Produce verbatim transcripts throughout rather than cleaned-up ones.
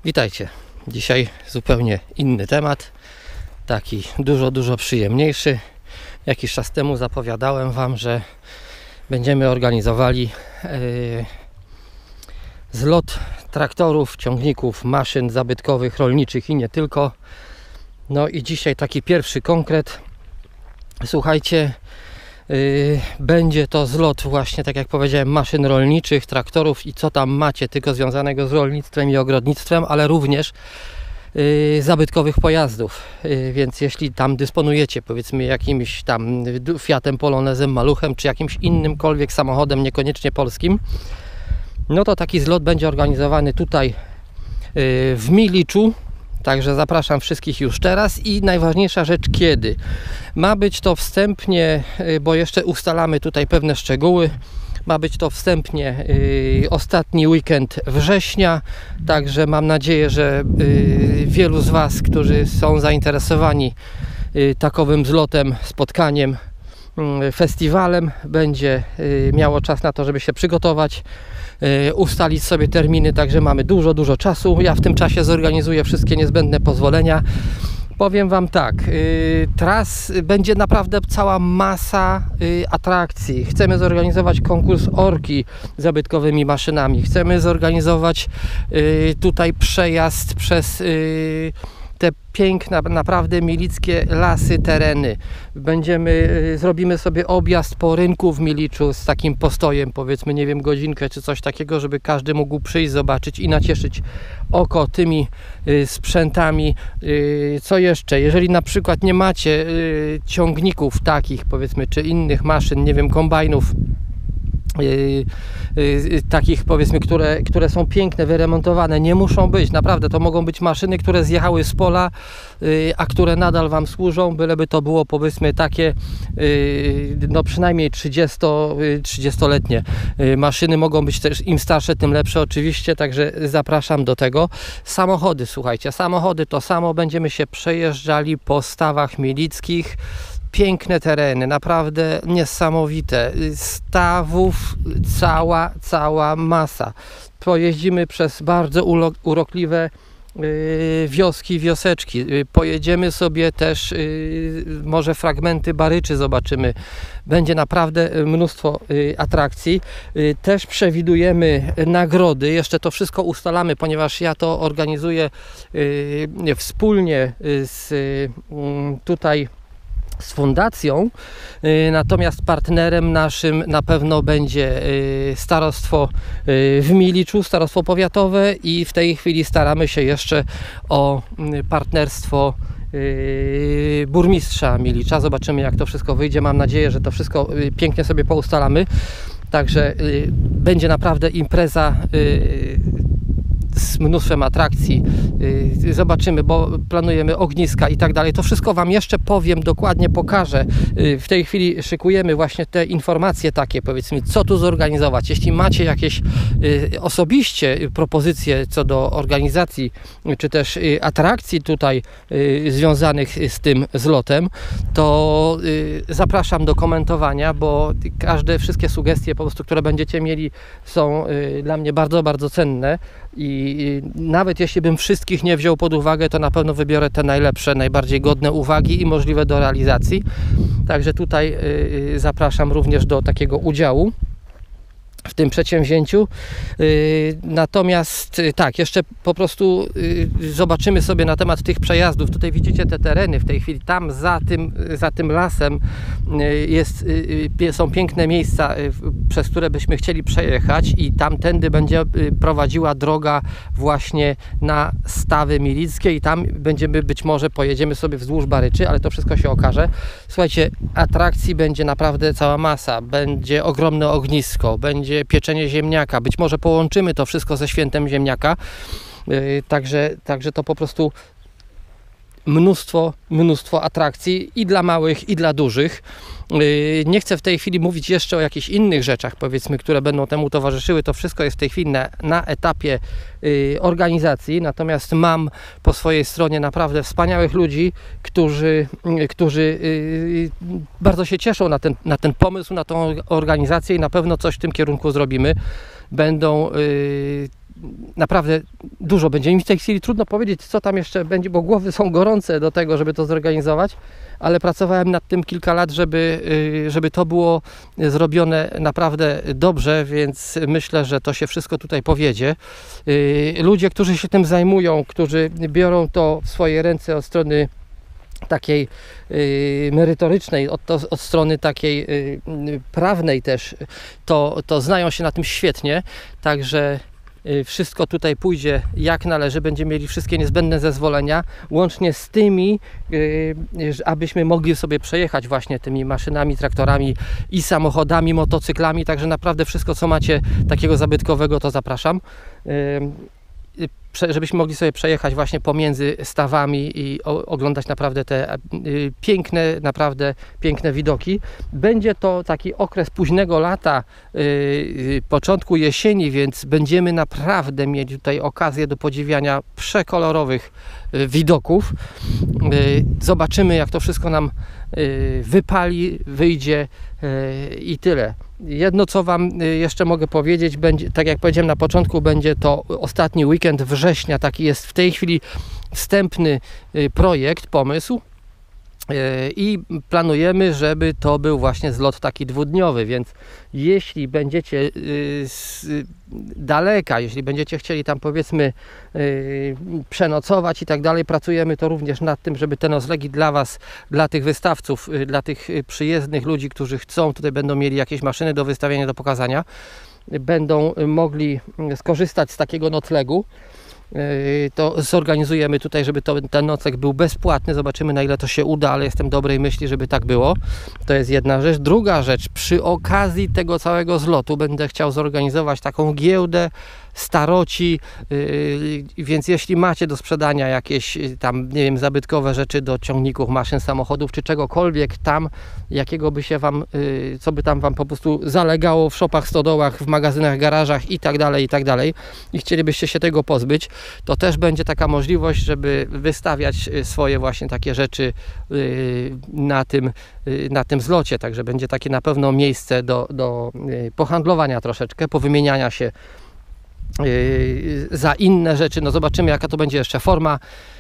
Witajcie. Dzisiaj zupełnie inny temat, taki dużo, dużo przyjemniejszy. Jakiś czas temu zapowiadałem Wam, że będziemy organizowali yy, zlot traktorów, ciągników, maszyn zabytkowych, rolniczych i nie tylko. No i dzisiaj taki pierwszy konkret. Słuchajcie, Yy, będzie to zlot właśnie, tak jak powiedziałem, maszyn rolniczych, traktorów i co tam macie tylko związanego z rolnictwem i ogrodnictwem, ale również yy, zabytkowych pojazdów. Yy, więc jeśli tam dysponujecie, powiedzmy, jakimś tam Fiatem Polonezem, Maluchem, czy jakimś innymkolwiek samochodem, niekoniecznie polskim, no to taki zlot będzie organizowany tutaj yy, w Miliczu. Także zapraszam wszystkich już teraz i najważniejsza rzecz, kiedy. Ma być to wstępnie, bo jeszcze ustalamy tutaj pewne szczegóły, ma być to wstępnie yy, ostatni weekend września, także mam nadzieję, że yy, wielu z Was, którzy są zainteresowani yy, takowym zlotem, spotkaniem, yy, festiwalem, będzie yy, miało czas na to, żeby się przygotować, ustalić sobie terminy, także mamy dużo, dużo czasu. Ja w tym czasie zorganizuję wszystkie niezbędne pozwolenia. Powiem Wam tak, tras będzie naprawdę cała masa atrakcji. Chcemy zorganizować konkurs orki z zabytkowymi maszynami. Chcemy zorganizować tutaj przejazd przez te piękne, naprawdę milickie lasy, tereny. Będziemy, zrobimy sobie objazd po rynku w Miliczu z takim postojem, powiedzmy, nie wiem, godzinkę czy coś takiego, żeby każdy mógł przyjść, zobaczyć i nacieszyć oko tymi y, sprzętami. Y, co jeszcze? Jeżeli na przykład nie macie y, ciągników takich, powiedzmy, czy innych maszyn, nie wiem, kombajnów, Yy, yy, takich, powiedzmy, które, które są piękne, wyremontowane, nie muszą być, naprawdę to mogą być maszyny, które zjechały z pola, yy, a które nadal Wam służą, byleby to było, powiedzmy, takie yy, no przynajmniej trzydziestoletnie yy, maszyny. Mogą być też, im starsze, tym lepsze oczywiście, także zapraszam do tego. Samochody, słuchajcie, samochody to samo, będziemy się przejeżdżali po stawach milickich. Piękne tereny, naprawdę niesamowite. Stawów cała, cała masa. Pojeździmy przez bardzo urokliwe yy, wioski, wioseczki. Yy, pojedziemy sobie też, yy, może fragmenty Baryczy zobaczymy. Będzie naprawdę mnóstwo yy, atrakcji. Yy, też przewidujemy nagrody. Jeszcze to wszystko ustalamy, ponieważ ja to organizuję yy, wspólnie z yy, tutaj z fundacją, natomiast partnerem naszym na pewno będzie starostwo w Miliczu, starostwo powiatowe, i w tej chwili staramy się jeszcze o partnerstwo burmistrza Milicza. Zobaczymy, jak to wszystko wyjdzie. Mam nadzieję, że to wszystko pięknie sobie poustalamy. Także będzie naprawdę impreza z mnóstwem atrakcji. Zobaczymy, bo planujemy ogniska i tak dalej. To wszystko Wam jeszcze powiem, dokładnie pokażę. W tej chwili szykujemy właśnie te informacje takie, powiedzmy, co tu zorganizować. Jeśli macie jakieś osobiście propozycje co do organizacji, czy też atrakcji tutaj związanych z tym zlotem, to zapraszam do komentowania, bo każde, wszystkie sugestie po prostu, które będziecie mieli, są dla mnie bardzo, bardzo cenne. I nawet jeśli bym wszystkich nie wziął pod uwagę, to na pewno wybiorę te najlepsze, najbardziej godne uwagi i możliwe do realizacji. Także tutaj zapraszam również do takiego udziału w tym przedsięwzięciu. Natomiast tak, jeszcze po prostu zobaczymy sobie na temat tych przejazdów. Tutaj widzicie te tereny w tej chwili. Tam za tym, za tym lasem jest, są piękne miejsca, przez które byśmy chcieli przejechać, i tamtędy będzie prowadziła droga właśnie na stawy milickie i tam będziemy, być może pojedziemy sobie wzdłuż Baryczy, ale to wszystko się okaże. Słuchajcie, atrakcji będzie naprawdę cała masa. Będzie ogromne ognisko, będzie pieczenie ziemniaka, być może połączymy to wszystko ze świętem ziemniaka, yy, także, także to po prostu mnóstwo, mnóstwo atrakcji i dla małych, i dla dużych. Nie chcę w tej chwili mówić jeszcze o jakichś innych rzeczach, powiedzmy, które będą temu towarzyszyły. To wszystko jest w tej chwili na, na etapie y, organizacji, natomiast mam po swojej stronie naprawdę wspaniałych ludzi, którzy, y, którzy y, bardzo się cieszą na ten, na ten pomysł, na tą organizację, i na pewno coś w tym kierunku zrobimy. Będą y, naprawdę dużo będzie. Mi w tej chwili trudno powiedzieć, co tam jeszcze będzie, bo głowy są gorące do tego, żeby to zorganizować, ale pracowałem nad tym kilka lat, żeby, żeby to było zrobione naprawdę dobrze, więc myślę, że to się wszystko tutaj powiedzie. Ludzie, którzy się tym zajmują, którzy biorą to w swoje ręce od strony takiej y, merytorycznej, od, to, od strony takiej y, prawnej też, to, to znają się na tym świetnie, także y, wszystko tutaj pójdzie jak należy, będziemy mieli wszystkie niezbędne zezwolenia, łącznie z tymi, y, abyśmy mogli sobie przejechać właśnie tymi maszynami, traktorami i samochodami, motocyklami, także naprawdę wszystko, co macie takiego zabytkowego, to zapraszam. Y, żebyśmy mogli sobie przejechać właśnie pomiędzy stawami i oglądać naprawdę te piękne, naprawdę piękne widoki. Będzie to taki okres późnego lata, początku jesieni, więc będziemy naprawdę mieli tutaj okazję do podziwiania przekolorowych widoków. Zobaczymy, jak to wszystko nam wypali, wyjdzie i tyle. Jedno, co Wam jeszcze mogę powiedzieć, będzie, tak jak powiedziałem na początku, będzie to ostatni weekend września. Taki jest w tej chwili wstępny projekt, pomysł. I planujemy, żeby to był właśnie zlot taki dwudniowy, więc jeśli będziecie z daleka, jeśli będziecie chcieli tam powiedzmy przenocować i tak dalej, pracujemy to również nad tym, żeby te noclegi dla Was, dla tych wystawców, dla tych przyjezdnych ludzi, którzy chcą, tutaj będą mieli jakieś maszyny do wystawiania, do pokazania, będą mogli skorzystać z takiego noclegu. To zorganizujemy tutaj, żeby to, ten nocleg był bezpłatny. Zobaczymy, na ile to się uda, ale jestem dobrej myśli, żeby tak było. To jest jedna rzecz. Druga rzecz, przy okazji tego całego zlotu będę chciał zorganizować taką giełdę staroci, yy, więc jeśli macie do sprzedania jakieś tam, nie wiem, zabytkowe rzeczy do ciągników, maszyn, samochodów, czy czegokolwiek tam, jakiego by się Wam, yy, co by tam Wam po prostu zalegało w szopach, stodołach, w magazynach, garażach i tak dalej, i tak dalej, i chcielibyście się tego pozbyć, to też będzie taka możliwość, żeby wystawiać swoje właśnie takie rzeczy yy, na tym, yy, na tym zlocie, także będzie takie na pewno miejsce do, do yy, pohandlowania troszeczkę, powymieniania się Yy, za inne rzeczy. No zobaczymy, jaka to będzie jeszcze forma.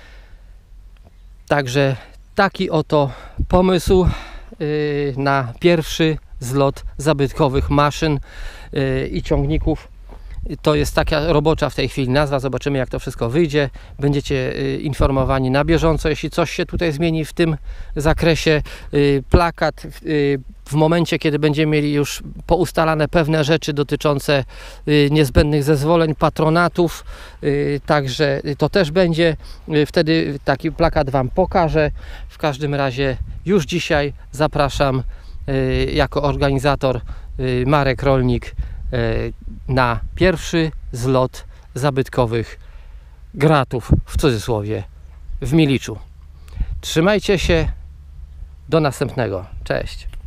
Także taki oto pomysł yy, na pierwszy zlot zabytkowych maszyn yy, i ciągników. To jest taka robocza w tej chwili nazwa. Zobaczymy, jak to wszystko wyjdzie. Będziecie informowani na bieżąco, jeśli coś się tutaj zmieni w tym zakresie. Plakat w momencie, kiedy będziemy mieli już poustalane pewne rzeczy dotyczące niezbędnych zezwoleń, patronatów, także to też będzie. Wtedy taki plakat Wam pokażę. W każdym razie już dzisiaj zapraszam jako organizator Marek Rolnik na pierwszy zlot zabytkowych gratów, w cudzysłowie, w Miliczu. Trzymajcie się, do następnego. Cześć.